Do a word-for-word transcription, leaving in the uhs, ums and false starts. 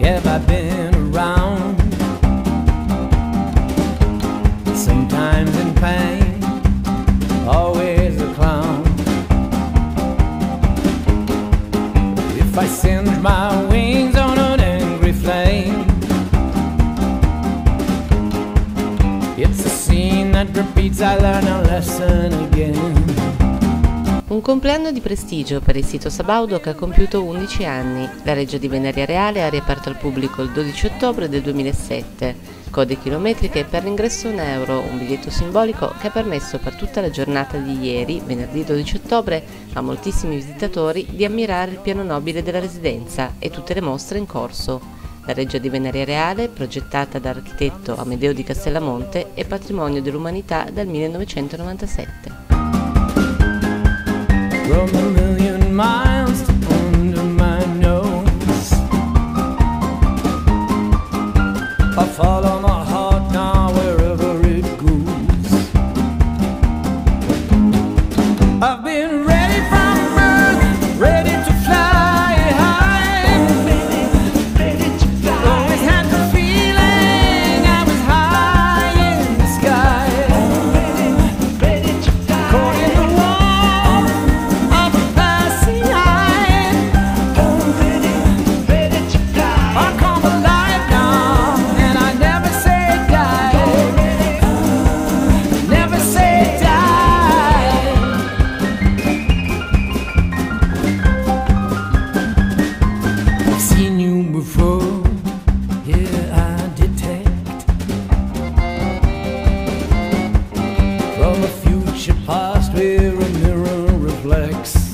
Have I been around? Sometimes in pain, always a clown. If I singe my wings on an angry flame, it's a scene that repeats, I learn a lesson again. Un compleanno di prestigio per il sito Sabaudo che ha compiuto undici anni. La Reggia di Venaria Reale ha riaperto al pubblico il dodici ottobre del duemilasette. Code chilometriche per l'ingresso un euro, un biglietto simbolico che ha permesso per tutta la giornata di ieri, venerdì dodici ottobre, a moltissimi visitatori di ammirare il piano nobile della residenza e tutte le mostre in corso. La Reggia di Venaria Reale, progettata dall'architetto Amedeo di Castellamonte, è patrimonio dell'umanità dal millenovecentonovantasette. From a million miles to under my nose, I follow my heart now wherever it goes. I've been ready from birth, ready to fly high, ready to fly. Always had the feeling I was high in the sky, ready, ready to fly. Caught in the from a future past where a mirror reflects